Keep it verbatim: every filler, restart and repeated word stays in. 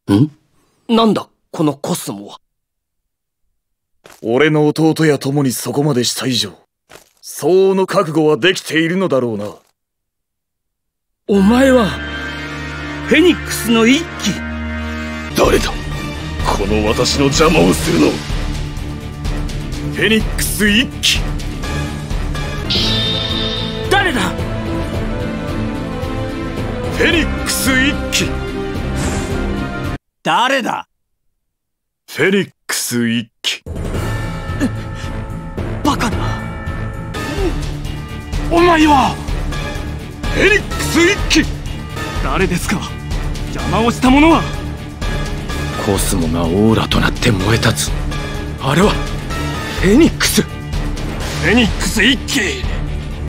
ん？なんだこのコスモは。 俺の弟や友にそこまでした以上、相応の覚悟はできているのだろうな。 お前はフェニックスの一騎。 誰だこの私の邪魔をするの。フェニックス一騎。 誰だ。 フェニックス一騎。 誰だ。 フェニックス一騎。 バカな。お前はフェニックス一騎。 誰ですか。邪魔をした者は。 コスモがオーラとなって燃え立つ。あれはフェニックス。 フェニックス一騎。